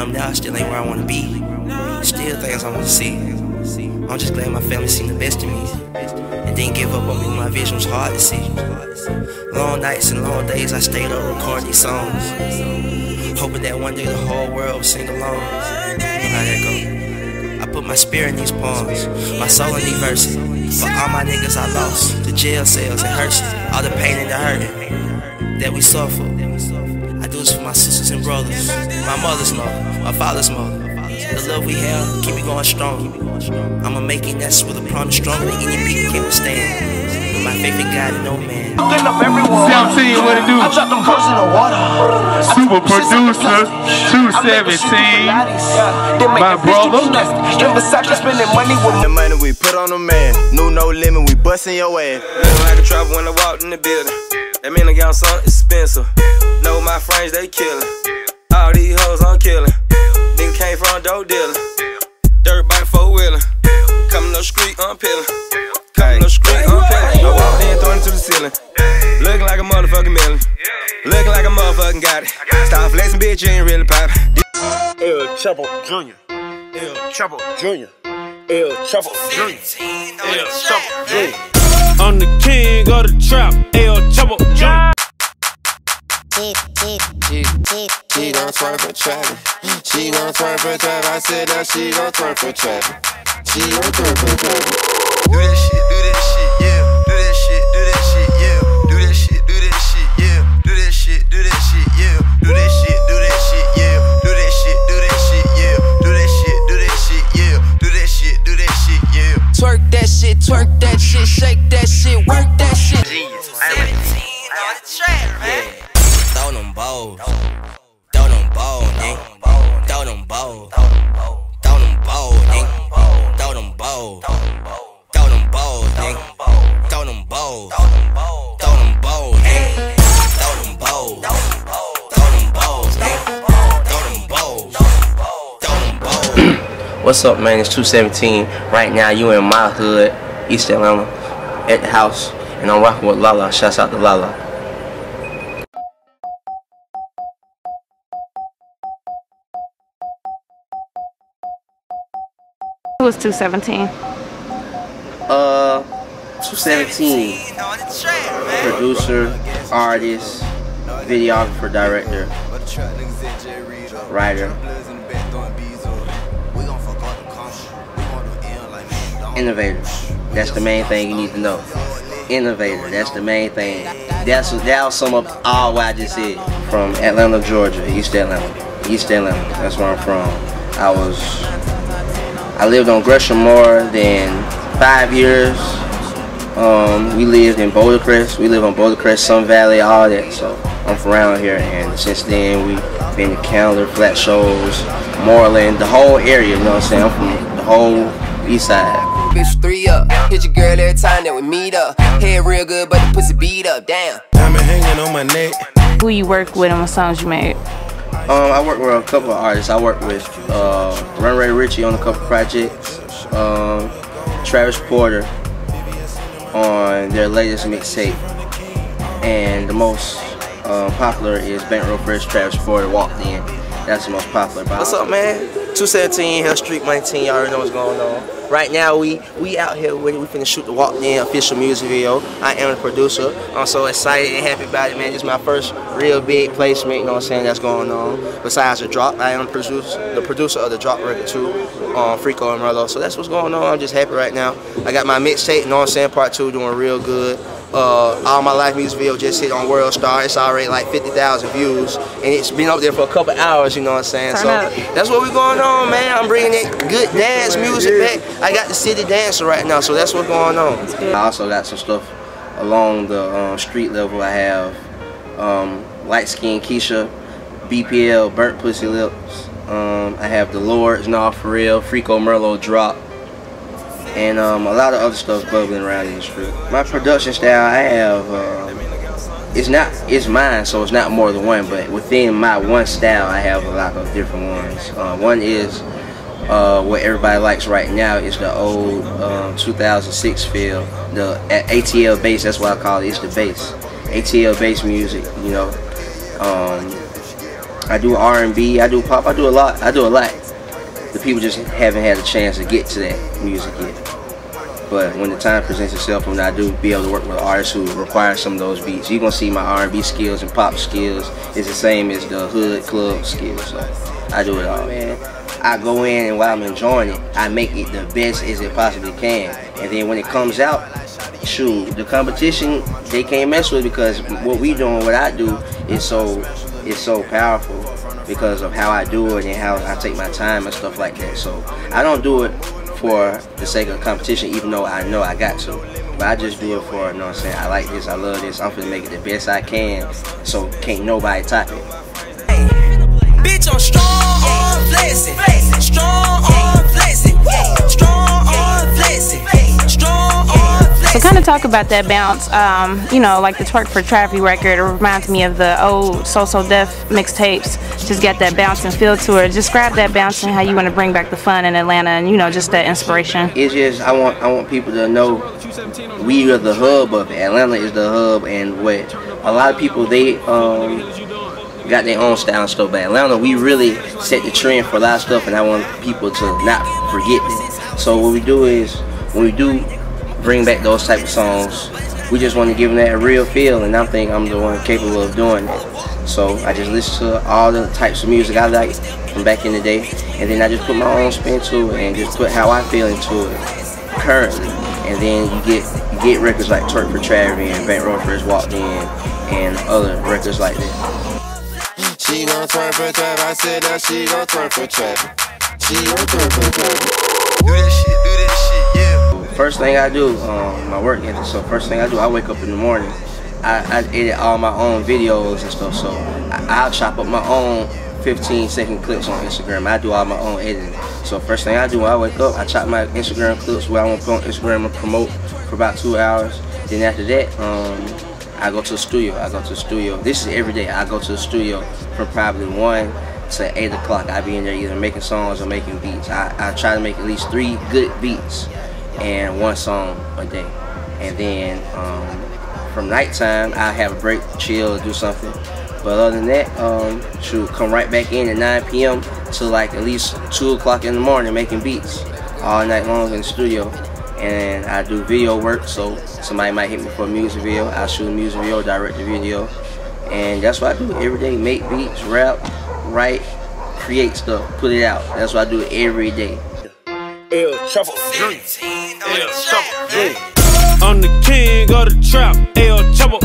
am now still ain't where I wanna be. Still things I wanna see. I'm just glad my family seen the best in me and didn't give up on me when my vision was hard to see. Long nights and long days I stayed up recording these songs, hoping that one day the whole world would sing along. You know how that go. I put my spirit in these poems, my soul in these verses. For all my niggas I lost, the jail cells and hearses, all the pain and the hurt that we suffer. I do this for my sisters and brothers, my mother's mother, my father's mother. The love we have, keep me going strong. I'ma make it, that's with a promise stronger than any people can withstand. With my faith in God and no man. Getting up everyone. 17, what it do? I dropped them girls in the water. Super producer, 217. My brother. In Versace spending money with the money we put on the man. No limit, we bustin' your ass. Looking like a trapper when I walked in the building. That mean I got something expensive. Know my friends, they killin'. All these hoes I'm killin'. Nigga came from dope dealer. Dirt bike 4-wheeler. Coming up the street, I'm peeling. Coming up the street, I'm peeling. I walked in, throwing it to the ceiling. Looking like a motherfucking million. Looking like a motherfucking got it. Stop flexing, bitch, you ain't really poppin'. Chapo Jr. Chapo Jr. Chapo Jr. Chapo Jr. I'm the king of the trap, Chapo Jr. She gon' twerk for Travy. She gon' twerk for Travy. I said that she gon' twerk for Travy. She gon' twerk for Travy. Do that shit, yeah. Do that shit, yeah. Do that shit, yeah. Do that shit, yeah. Do that shit, yeah. Do that shit, yeah. Do that shit, yeah. Do that shit, yeah. Twerk that shit, shake that shit, work that shit. 17 on the track, man. Throw them balls, throw them balls, nigga. Throw them balls, throw them balls, nigga. Throw them balls, throw them balls, nigga. Throw them balls, throw them balls, nigga. Throw them balls, throw them balls, nigga. Throw them balls, throw them balls. What's up, man? It's 217. Right now, you in my hood, East Atlanta, at the house, and I'm rocking with Lala. Shouts out to Lala. Who was 217? 217. Producer, artist, videographer, director, writer, innovator. That's the main thing you need to know. Innovator. That's the main thing. That'll sum up all what I just said. From Atlanta, Georgia, East Atlanta. East Atlanta. That's where I'm from. I lived on Gresham more than 5 years. We lived in Boulder Crest. We live on Boulder Crest, Sun Valley, all that. So I'm from around here, and since then we've been to Candler, Flat Shoals, Moreland, the whole area. You know what I'm saying? I'm from the whole east side. Bitch 3 up, hit your girl every time that we meet up. Head real good, but the pussy beat up, damn. Diamond hanging on my neck. Who you work with and what songs you made? I work with a couple of artists. I work with Run Ray Richie on a couple projects, Travis Porter on their latest mixtape, and the most popular is Bankroll Fresh. Travis Porter Walked In. That's the most popular. What's up, man? 217 Hill Street 19. Y'all already know what's going on. Right now we out here with it. We finna shoot the Walked In official music video. I am the producer. I'm so excited and happy about it, man. This is my first real big placement, you know what I'm saying, that's going on. Besides the drop, I am the producer of the drop record too, Frico and Merlot. So that's what's going on. I'm just happy right now. I got my mixtape, you know what I'm saying, part 2 doing real good. All My Life music video just hit on World Star. It's already like 50,000 views, and it's been up there for a couple hours, you know what I'm saying. So that's what we're going on, man. I'm bringing that good dance music back. I got the city dancer right now, so that's what's going on. I also got some stuff along the street level. I have Light Skin Keisha, BPL, Burnt Pussy Lips. I have The Lords, Nah For Real, Frico Merlot Drop, and a lot of other stuff bubbling around in the street. My production style, I have, it's mine, so it's not more than one, but within my one style, I have a lot of different ones. One is what everybody likes right now is the old 2006 feel, the ATL bass. That's what I call it. It's the bass, ATL bass music. You know, I do R&B, I do pop, I do a lot. The people just haven't had a chance to get to that music yet. But when the time presents itself, when I do be able to work with artists who require some of those beats, you're gonna see my R&B skills and pop skills is the same as the hood club skills. So I do it all, man. I go in and while I'm enjoying it, I make it the best as it possibly can. And then when it comes out, shoot, the competition, they can't mess with it because what we doing, what I do, is so powerful because of how I do it and how I take my time and stuff like that. So I don't do it for the sake of competition, even though I know I got to. But I just do it for, you know what I'm saying, I like this, I love this, I'm gonna make it the best I can, so can't nobody top it. Bitch, I'm strong on flexing, strong on flexing, strong on flexing, strong on flexing. So kind of talk about that bounce, you know, like the Twerk for Travy record. It reminds me of the old So Def mixtapes. Just got that bounce and feel to it. Describe that bounce and how you want to bring back the fun in Atlanta, and you know, just that inspiration. It's just I want people to know we are the hub of it. Atlanta is the hub, and what a lot of people they got their own style and stuff. But Atlanta, we really set the trend for a lot of stuff, and I want people to not forget it. So what we do is when we do bring back those type of songs, we just want to give them that real feel, and I think I'm the one capable of doing that. So I just listen to all the types of music I like from back in the day, and then I just put my own spin to it and just put how I feel into it currently. And then you get records like Twerk for Travy and Bankroll first walked in and other records like that. She gon' twerk for Travy, I said that she gon' twerk for Travy. She gon' twerk for Travy. Do that shit, yeah. First thing I do, my work ethic, so first thing I do, I wake up in the morning. I edit all my own videos and stuff, so I'll chop up my own 15-second clips on Instagram. I do all my own editing. So first thing I do when I wake up, I chop my Instagram clips where I want to put on Instagram and promote for about 2 hours. Then after that, I go to the studio. This is every day. I go to the studio from probably 1 to 8 o'clock. I be in there either making songs or making beats. I try to make at least 3 good beats and 1 song a day. And then from nighttime, I have a break, chill, do something. But other than that, shoot, come right back in at 9 p.m. to like at least 2 o'clock in the morning making beats all night long in the studio. And I do video work, so somebody might hit me for a music video. I'll shoot a music video, direct the video. And that's what I do every day, make beats, rap, write, create stuff, put it out. That's what I do every day. Chapo Jr. Chapo Jr. I'm the king of the trap, Chapo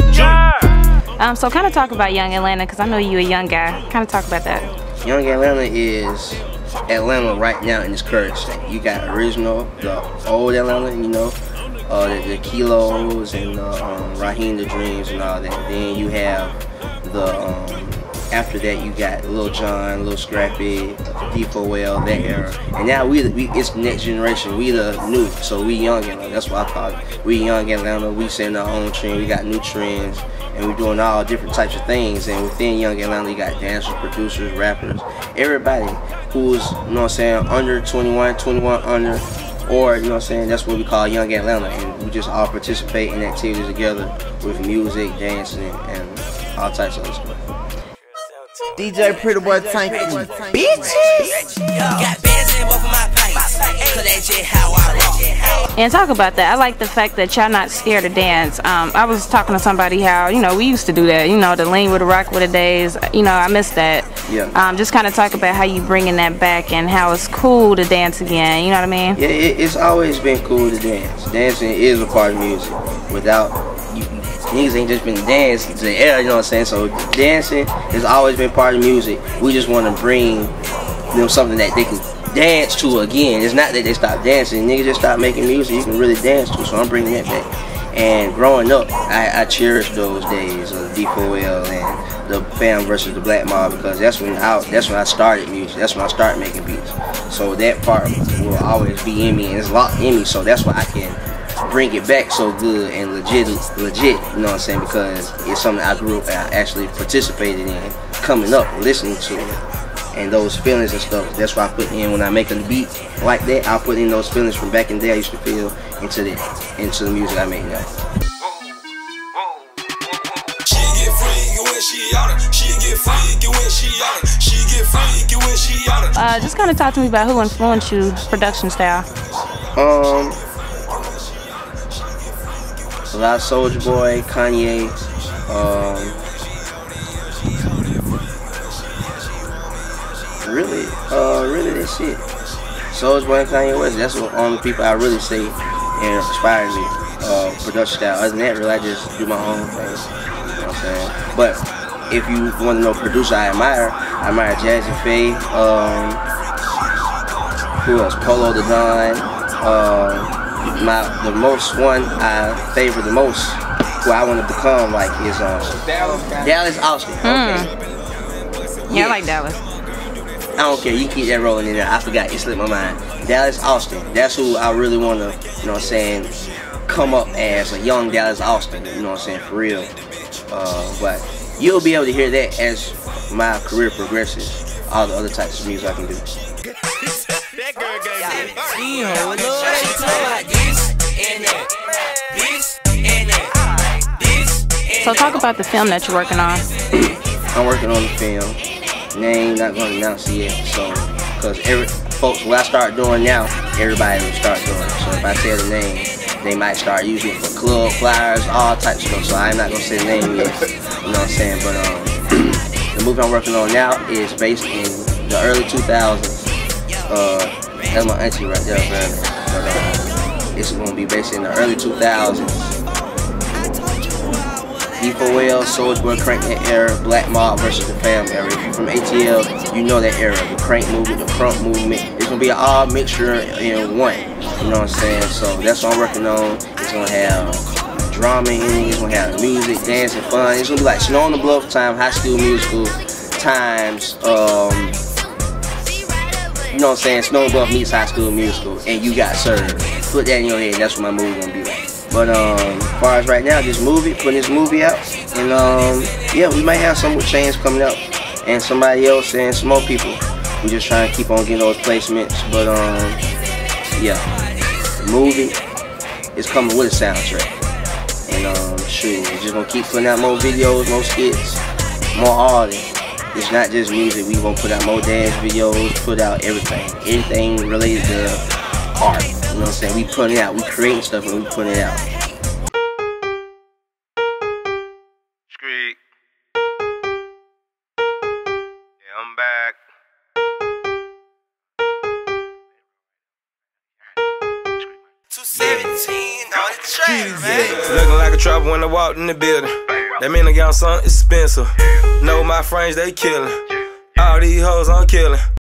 Jr. So kind of talk about Young Atlanta, because I know you a young guy. Kind of talk about that. Young Atlanta is Atlanta right now in its current state. You got original, the old Atlanta, you know, the Kilos and Raheem the Dreams and all that. Then you have the after that you got Lil Jon, Lil Scrappy, D4L, that era. And now it's the next generation. We the new, so we Young Atlanta. That's what I call it. We Young Atlanta. We setting our own trend. We got new trends, and we're doing all different types of things. And within Young Atlanta, you got dancers, producers, rappers, everybody who's, you know what I'm saying, under 21, 21 under, or, you know what I'm saying, that's what we call Young Atlanta. And we just all participate in activities together with music, dancing, and all types of other stuff. DJ Pretty Boy, thank you, bitches. Got bands in both of my pipes, 'cause that's just how I rock. And talk about that. I like the fact that y'all not scared to dance. I was talking to somebody how, you know, we used to do that. You know, the lean with the rock with the days. You know, I miss that. Yeah. Just kind of talk about how you bringing that back and how it's cool to dance again. You know what I mean? Yeah, it's always been cool to dance. Dancing is a part of music. Without niggas ain't just been dancing to the air, you know what I'm saying? So dancing has always been part of music. We just want to bring them something that they can dance to again. It's not that they stop dancing. Niggas just stop making music you can really dance to. So I'm bringing that back. And growing up, I cherished those days of D4L and the Fam versus the Black Mob, because that's when I started music. That's when I started making beats. So that part will always be in me, and it's locked in me. So that's why I can bring it back so good and legit, you know what I'm saying, because it's something I grew up and I actually participated in, coming up, listening to it, and those feelings and stuff. That's why I put in, when I make a beat like that, I'll put in those feelings from back in the day I used to feel into the music I make now. She get free when she on it. She get freaky when she on it. She get freaky when she on it. Just kind of talk to me about who influenced you, production style. A lot of Soulja Boy, Kanye, really that shit. Soulja Boy and Kanye West, that's the only people I really say and inspire me, production style. Other than that, really, I just do my own thing, you know what I'm saying? But if you want to know producer I admire Jazzy Faye, who else? Polo the Don. The most one I favor the most, who I want to become like is Dallas Austin. Okay. Yeah, I like Dallas. I don't care, you keep that rolling in there. I forgot, it slipped my mind. Dallas Austin, that's who I really want to, you know what I'm saying, come up as a young Dallas Austin, you know what I'm saying, for real. But you'll be able to hear that as my career progresses, all the other types of music I can do. That girl So talk about the film that you're working on. I'm working on the film. Name not going to announce it yet, so because folks, what I start doing now, everybody will start doing it. So if I tell the name, they might start using it for club flyers, all types of stuff. So I'm not gonna say the name yet. You know what I'm saying? But the movie I'm working on now is based in the early 2000s. That's my auntie right there, man. But it's gonna be based in the early 2000s. D4L, Soulja Boy, Crank that era, Black Mob versus the Fam era. If you're from ATL, you know that era. The Crank movement, the Crunk movement. It's gonna be an all mixture in one. You know what I'm saying? So that's what I'm working on. It's gonna have drama in it. It's gonna have music, dancing, fun. It's gonna be like Snow on the Bluff time, High School Musical times. You know what I'm saying? Snow on the Bluff meets High School Musical, and you got served. Put that in your head. That's what my movie gonna be like. But as far as right now, putting this movie out, and yeah, we might have some with Chainz coming up, and somebody else, and some more people. We just trying to keep on getting those placements. But yeah, the movie is coming with a soundtrack, and shoot, we're just gonna keep putting out more videos, more skits, more artists. It's not just music. We gonna put out more dance videos, put out everything related to art. You know what I'm saying? We putting it out, we creating stuff and we putting it out. Street. Yeah, I'm back. 217 on the track, man. Looking like a trapper when I walked in the building. That mean I got something expensive. Know my frames, they killing. All these hoes I'm killing.